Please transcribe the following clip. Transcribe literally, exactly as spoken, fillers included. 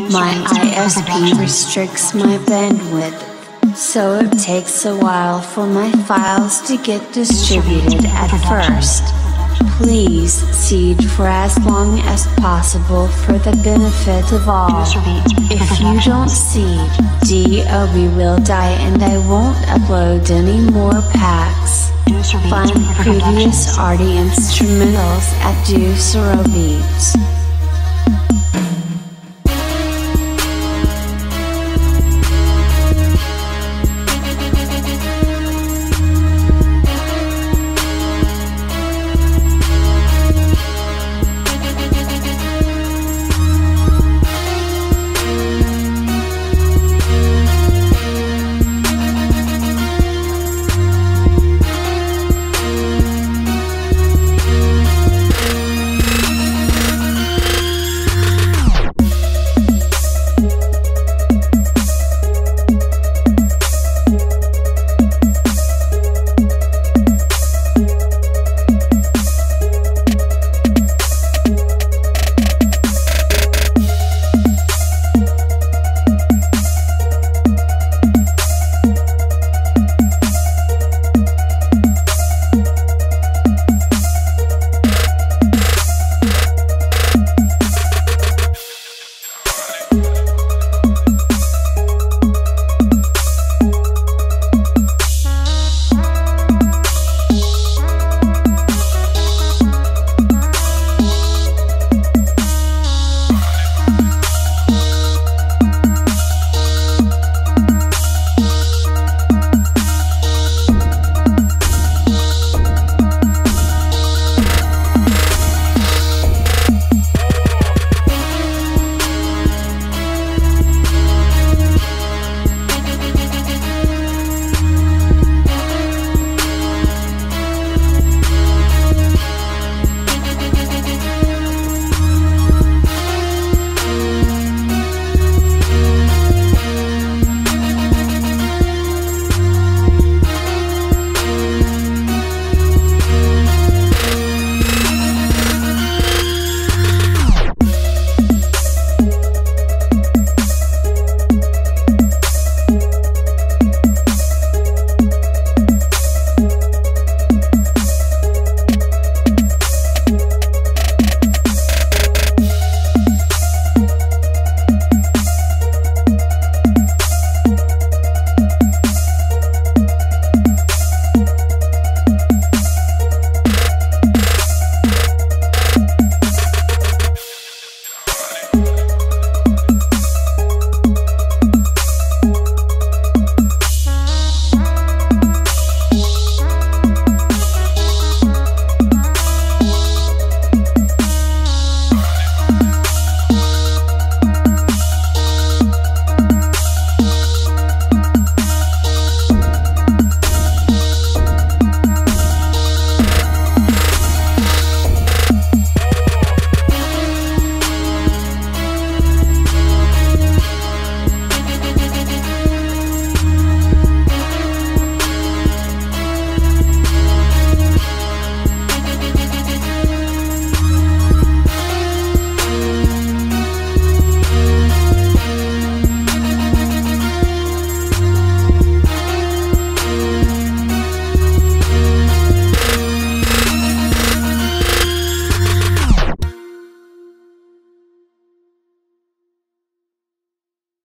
My I S P restricts my bandwidth, so it takes a while for my files to get distributed at first. Please seed for as long as possible for the benefit of all. If you don't seed, D O B will die and I won't upload any more packs. Find previous Arty instrumentals at Deucero Beats.